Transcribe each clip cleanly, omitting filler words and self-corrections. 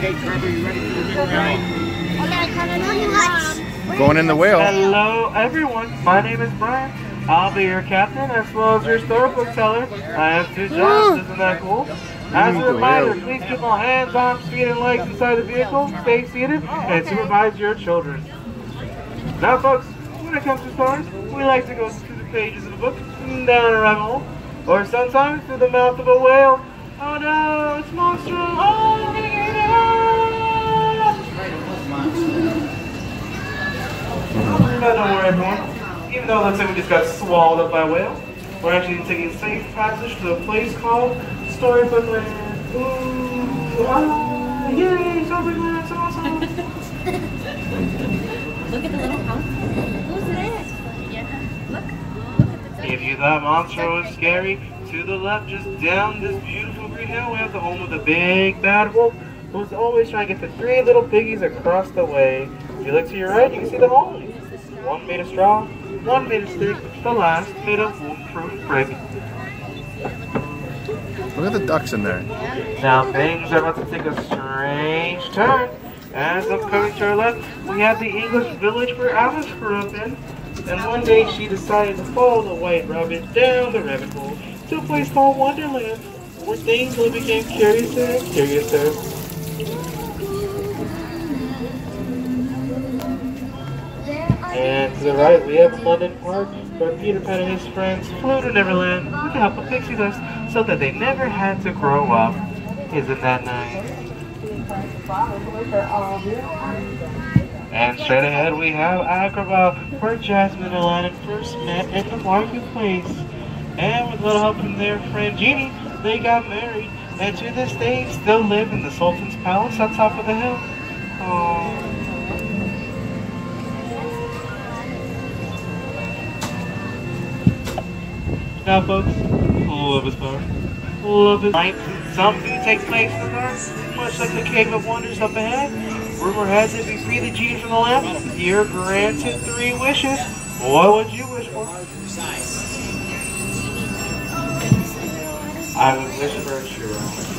Trevor, you ready for the big ride? Going in the whale. Hello everyone, my name is Brian. I'll be your captain as well as your storybook teller. I have 2 jobs, isn't that cool? As a reminder, please keep all hands, arms, feet, and legs inside the vehicle, stay seated, and supervise your children. Now folks, when it comes to stories, we like to go through the pages of a book, down a rabbit hole, or sometimes through the mouth of a whale. Oh no, it's monster! Oh, I'm gonna get it out! But don't worry everyone, even though it looks like we just got swallowed up by a whale, we're actually taking a safe passage to a place called Storybook Land. Ooh, ah, yay, Storybook Land, it's awesome! Look at the little house. Who's this? Yeah. Look at the If you thought monster was scary, to the left, just down this beautiful green hill, we have the home of the big bad wolf, who's always trying to get the 3 little piggies across the way. If you look to your right, you can see the home. One made of straw, one made of stick, the last made of wolf-proof brick. Look at the ducks in there. Now things are about to take a strange turn. As I'm coming to our left, we have the English village where Alice grew up in. And one day she decided to follow the white rabbit down the rabbit hole to a place called Wonderland, where things only became curiouser and curiouser. And to the right, we have London Park, where Peter Pan and his friends flew to Neverland with the help of pixie dust so that they never had to grow up. Isn't that nice? And straight ahead, we have Agrabah, where Jasmine and Aladdin first met at the marketplace. And with a little help from their friend Genie, they got married. And to this day, still live in the Sultan's palace on top of the hill. Aww. Now folks, love is power. Love is light. Something takes place in the dark, much like the Cave of Wonders up ahead. Rumor has it, if you free the genie from the lamp, you're granted 3 wishes. What would you wish for? I would wish for a churro.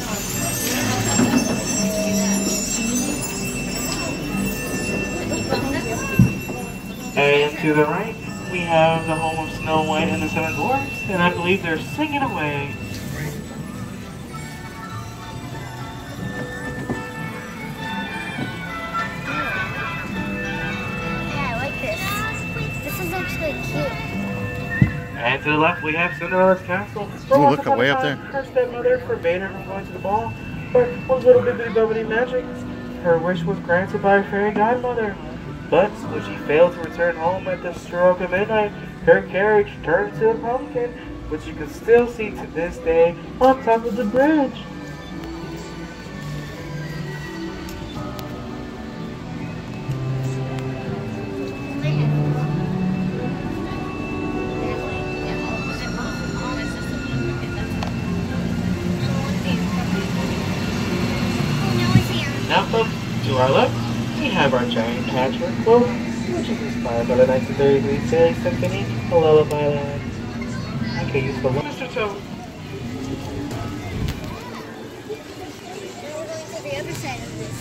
And to the right, we have the home of Snow White and the 7 Dwarfs, and I believe they're singing away. Yeah, I like this. This is actually cute. And to the left, we have Cinderella's castle. Ooh, look way up there. Her stepmother forbade her from going to the ball, but one little bibbidi bobbidi magic. Her wish was granted by her fairy godmother. But when she failed to return home at the stroke of midnight, her carriage turned into a pumpkin, which you can still see to this day on top of the bridge. Now folks, to our left, we have our giant patchwork quilt, which is inspired by the 1933 Sailing Symphony, A Lullaby Land. Okay, useful one. Mr. Toad. To the other side of this.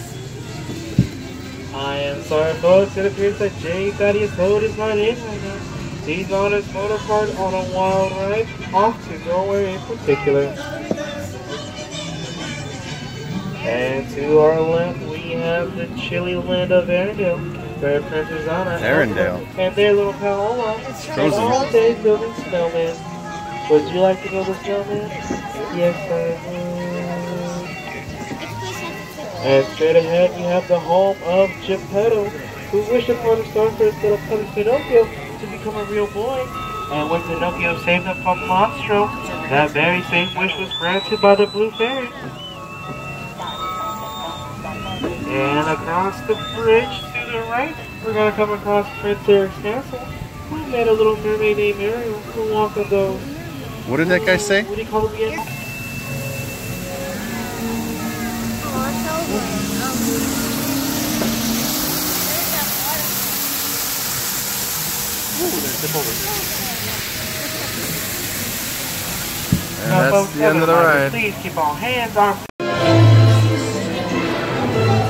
I am sorry folks, it appears that J. Thaddeus Toad is not in right now. He's on his motorcart on a wild ride, off to nowhere in particular. And to our left, we have the chilly land of Arendelle, where Princess Anna and their little pal Olaf spend all day building snowmen. Would you like to build a snowman? Yes, I would. And straight ahead, we have the home of Geppetto, who wished upon a star for his little cousin Pinocchio to become a real boy. And when Pinocchio saved up from Monstro, that very same wish was granted by the Blue Fairy. And across the bridge to the right, we're going to come across Prince Eric's castle. We met a little mermaid named Ariel who walked on those. What did that guy say? What do you call them again? And that's the end of the ride. Please keep all hands, arms.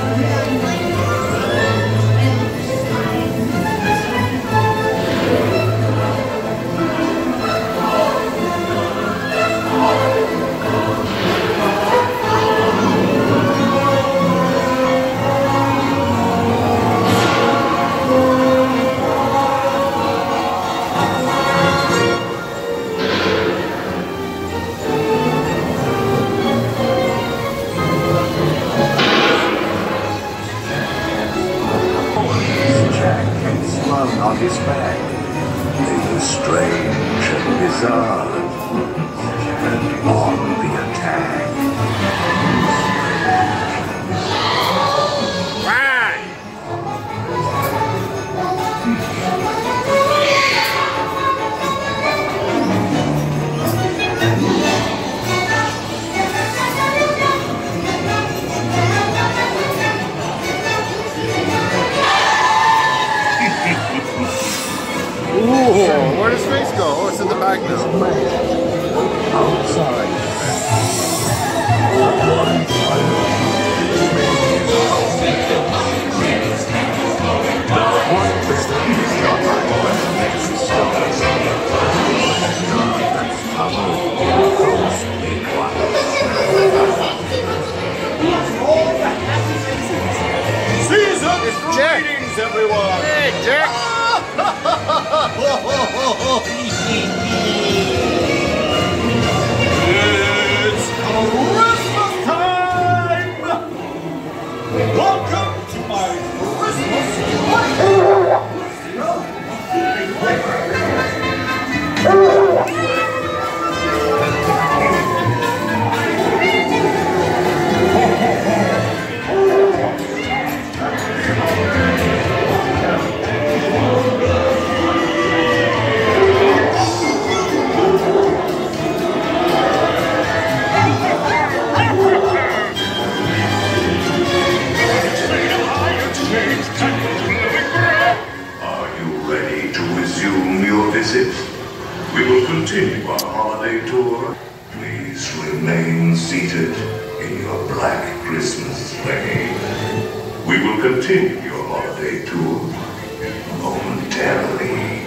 remain seated in your black Christmas sleigh. We will continue your holiday tour momentarily.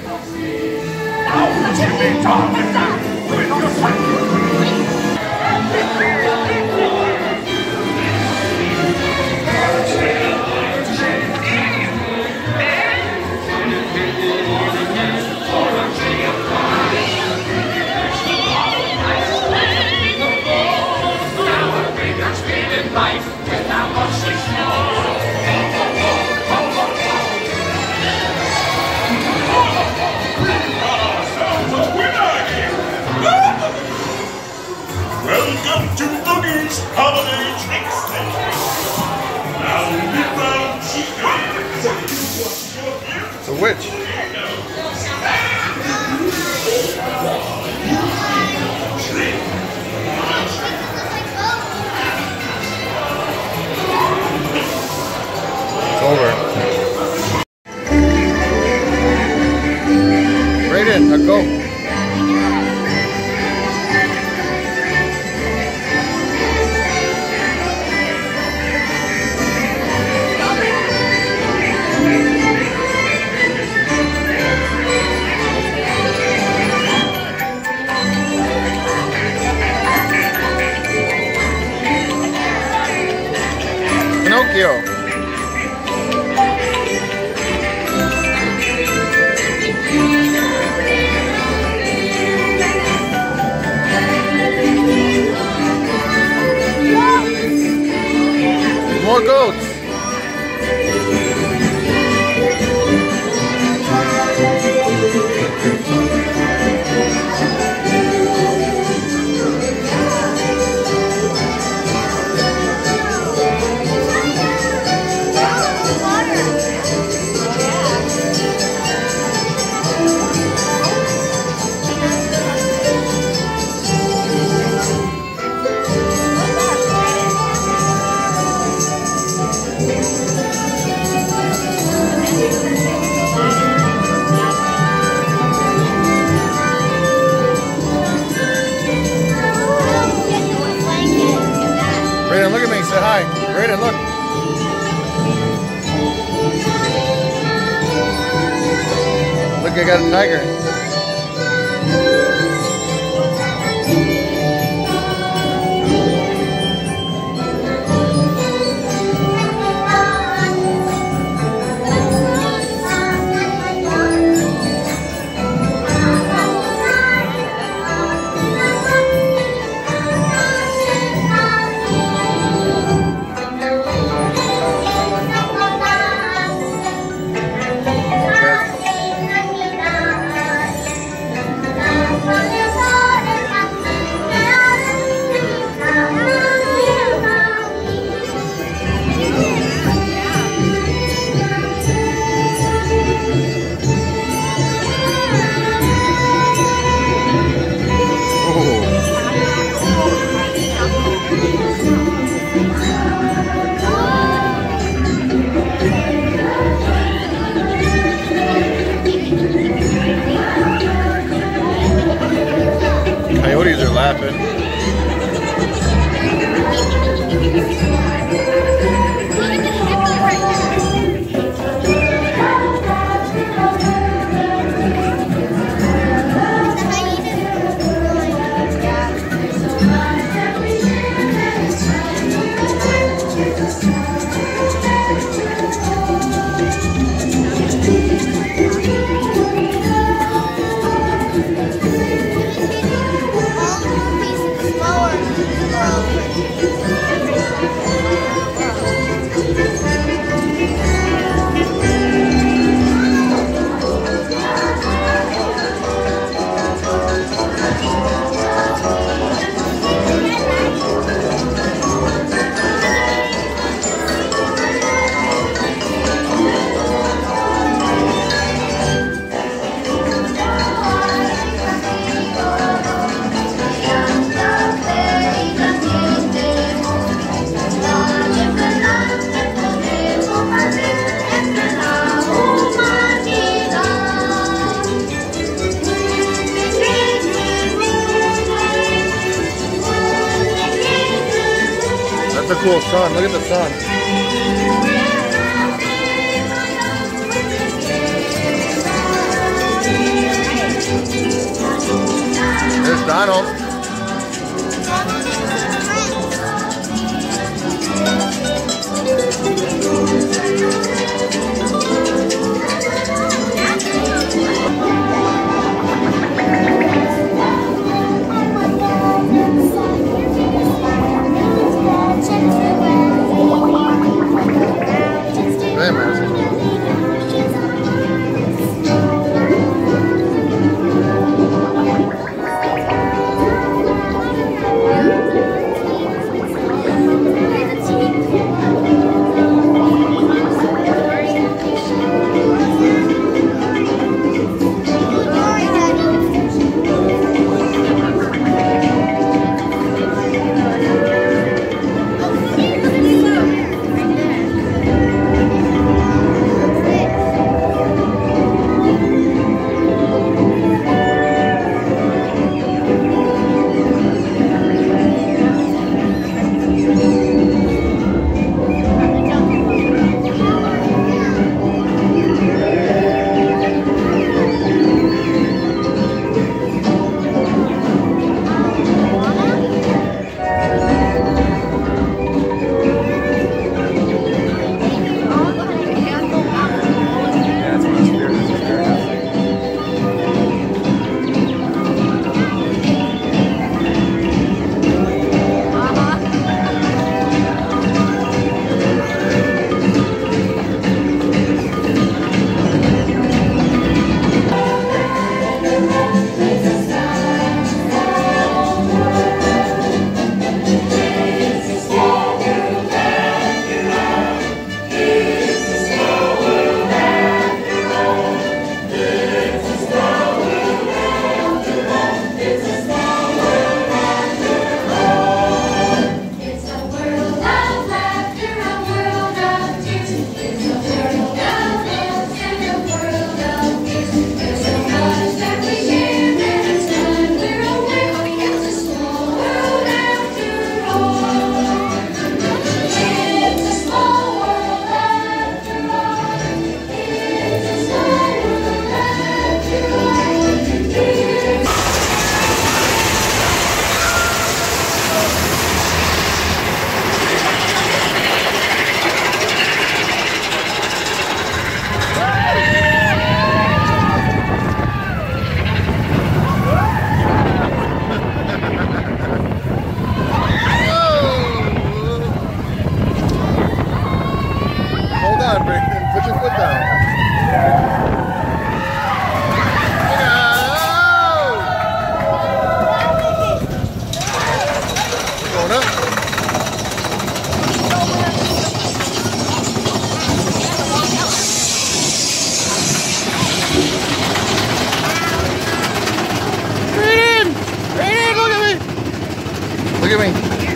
Welcome to Boogie's Holiday Tricks. Now It's a witch. It's over. Right in, now go. Pinocchio. More goats. Brayden, look at me. Say hi. Brayden, look. Look, I got a tiger. Coyotes are laughing. That's a cool sun. Look at the sun. There's Donald. Look at me.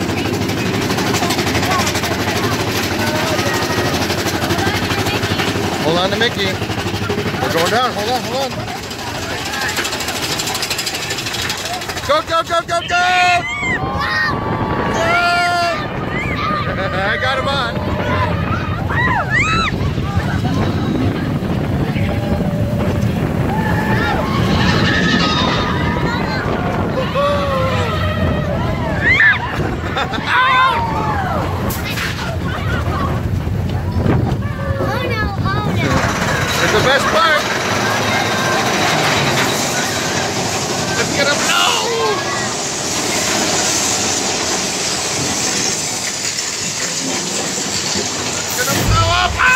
Hold on to Mickey. We're going down. Hold on, hold on. Go, go, go, go, go! I got him on. It's the best part. Let's get him. No! Get him blow up. Ah!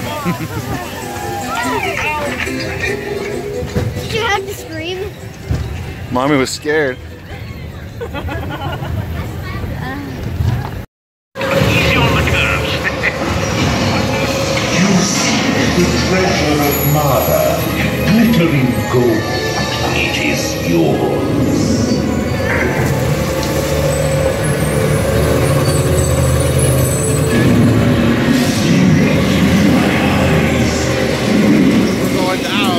Did you have to scream? Mommy was scared. Easy on the curves. You see the treasure of Mara, glittering gold. It is yours. We're going down.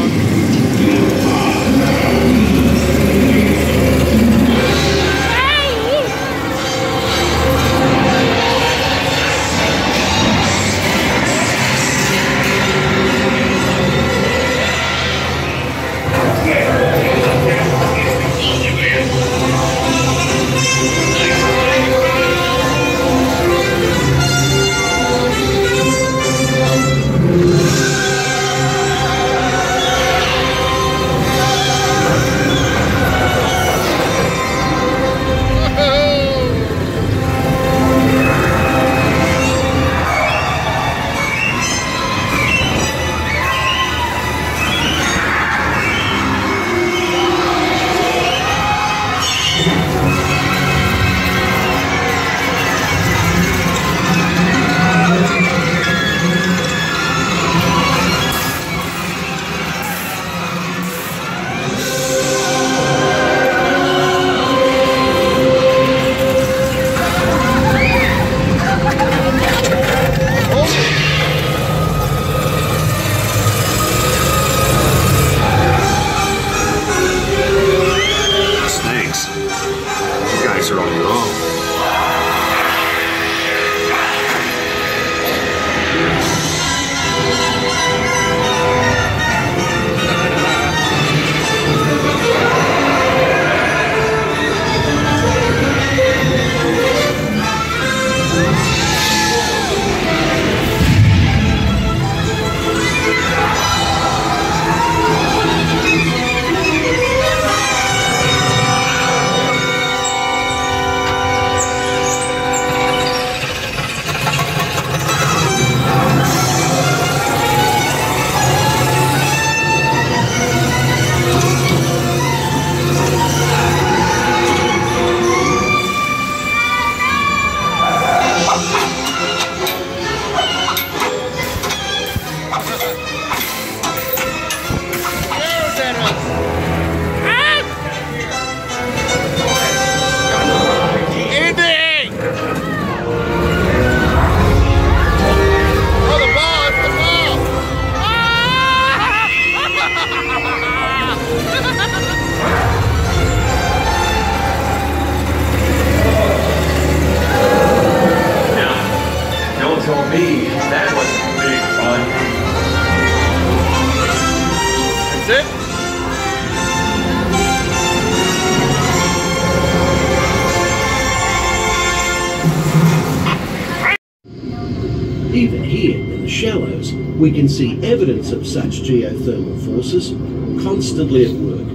Even here in the shallows, we can see evidence of such geothermal forces constantly at work.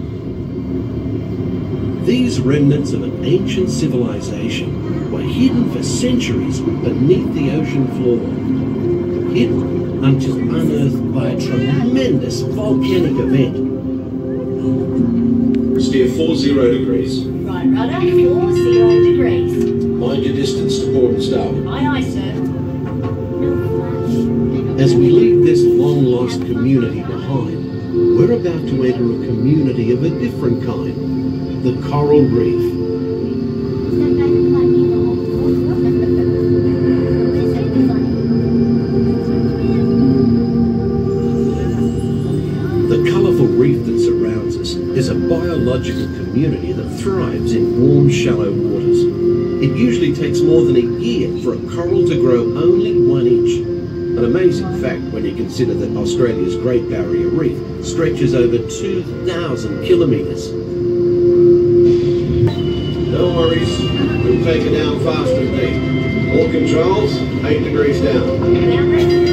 These remnants of an ancient civilization were hidden for centuries beneath the ocean floor. Hidden until unearthed by a tremendous volcanic event. Steer 40 degrees. Right rudder, 40 degrees. Mind your distance to port and starboard. Aye, aye, sir. As we leave this long-lost community behind, we're about to enter a community of a different kind, the coral reef. The colourful reef that surrounds us is a biological community that thrives in warm, shallow waters. It usually takes more than a year for a coral to grow only 1 inch. An amazing fact when you consider that Australia's Great Barrier Reef stretches over 2,000 kilometres. No worries, we'll take it down fast and deep. All controls, 8 degrees down.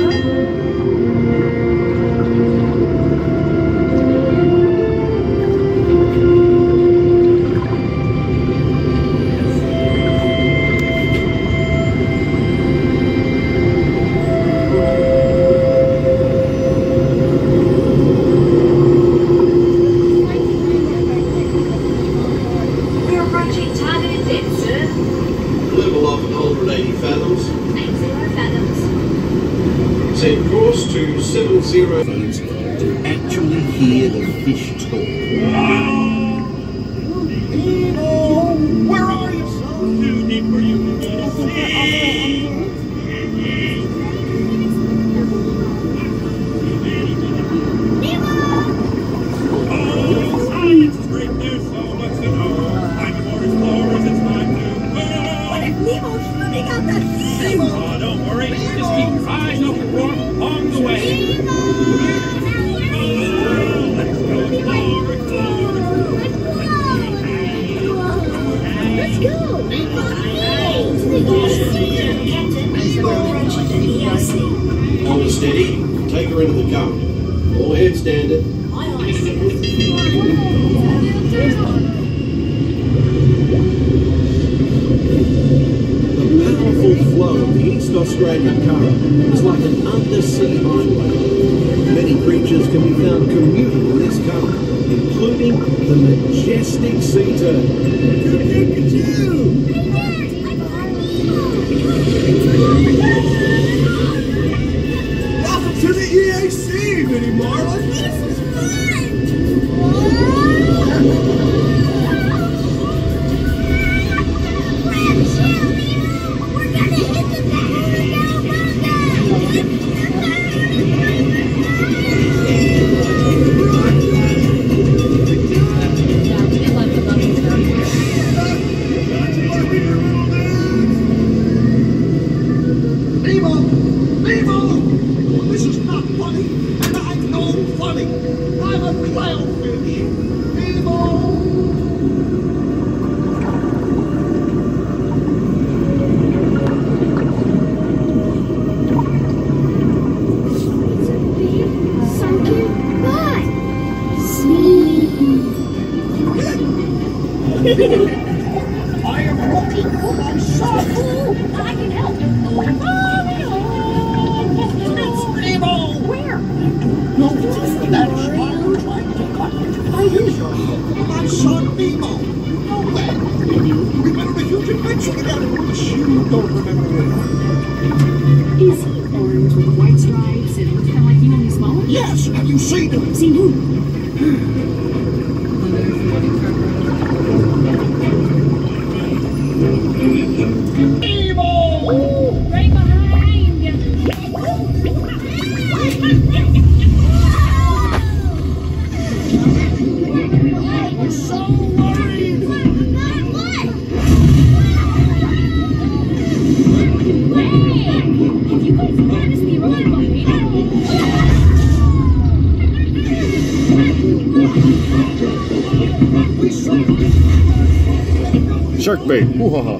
the fish talk. Where are you? So too deep for you to see. Science is great, there's so much to know. Time to board explorers, it's time to go. What if Nemo's shooting out that sea? Oh, don't worry, just keep your eyes open for him along the way. Let's go explore, explore, Let's go! Hold her steady. Take her into the car. All head standard. The powerful flow of the East Australian current is like an undersea highway. Many creatures can be found commuting in this current, including the majestic sea turtle. Welcome to the EAC, Minnie Marlin. This is fun! We're gonna hit the Nemo! Nemo! This is not funny, and I'm no funny. I'm a clownfish. Nemo! sunken butt. Sleep. I am looking for my son. I can help. It's Nemo! Where? No, that's why I'm trying to cut. I use your hook for my son Nemo. No way. We went on a huge adventure together, which you don't remember. Is he orange with white stripes and looks kind of like you, only smaller? Yes, have you seen him? Seen who? Nemo! Right behind you. I'm so worried. If you guys promise me right behind Shark bait. Ooh, ha, ha.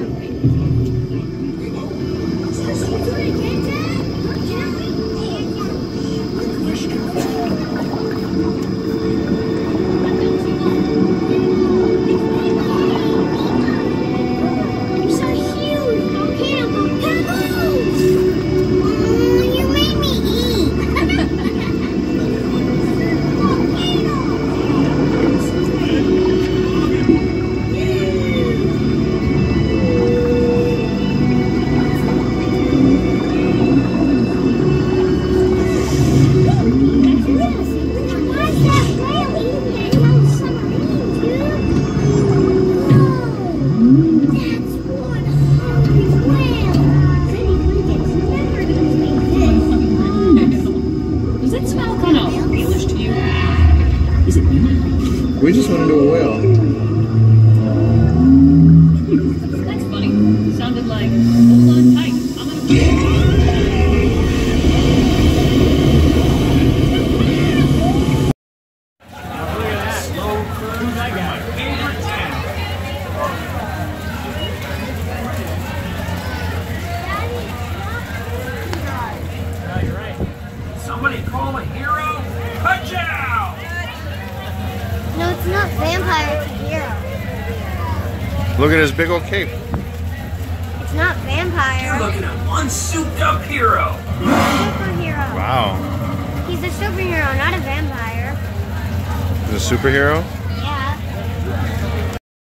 You're so huge. Cannibal, cannibals. You made me eat. Does it smell kind of whalish to you? Is it you? We just went into a whale. That's funny. Sounded like, hold on tight. I'm gonna... Slow cruise, I got my favorite town. Yeah, you're right. Somebody call a hero. Punch out! No, it's not vampire, it's a hero. Look at his big old cape. It's not vampire. You're looking at one souped-up hero. Superhero. Wow. He's a superhero, not a vampire. He's a superhero?